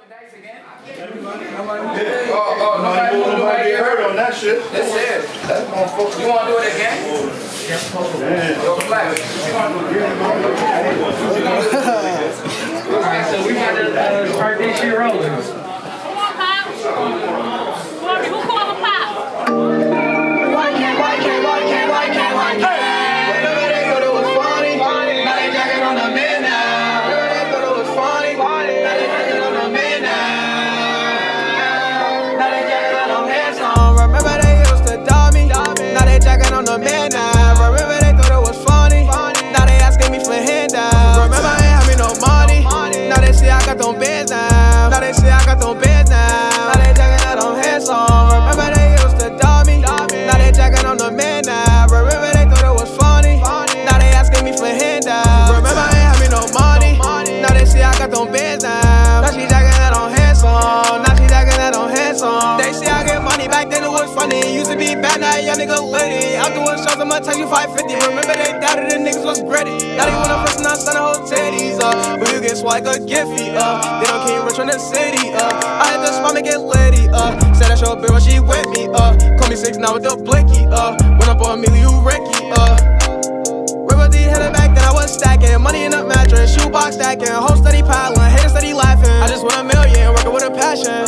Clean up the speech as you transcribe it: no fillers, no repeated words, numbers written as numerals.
Nobody get hurt on that shit. That's it. That's motherfucker. You want to do it again? Yo, Flash. Alright, so we got to start this shit rolling. Come on, Pop. Who called the Pop? Why can't? Remember they thought it was funny. Now they jacking on the men now. Remember they thought it was funny. Now they jacking on the men now. Now they jacking on them head songs. Remember they used to dub me. Now they jacking on the men now. Remember they thought it was funny. Now they asking me for handouts. Remember I ain't have me no money. Now they say I got them bands now. Now they say I got them bands now. Now they jacking on them head songs. Remember they used to dub me. Now they jacking on the men now. Remember they thought it was funny. Now they asking me for handouts. Remember I ain't have me no money. Now they say I got them bands now. Now she jacking that on handsome. Now she jacking that on handsome. They say I get money, back then it was funny. Used to be bad, now young nigga litty. Out doing shows, I'ma tell you 550. Remember they doubted the niggas was gritty. Now they wanna first now send the whole titties up. But you get swag a Giffy They don't keep rich from the city I had this mama get litty Said I show a bitch when she with me Call me 6 now with the blicky Went up on Amelia Ricky River D hit it back then I was stacking money in the mattress, shoebox stacking, whole steady piling, haters steady laughing. I just want $1 million, working with a passion.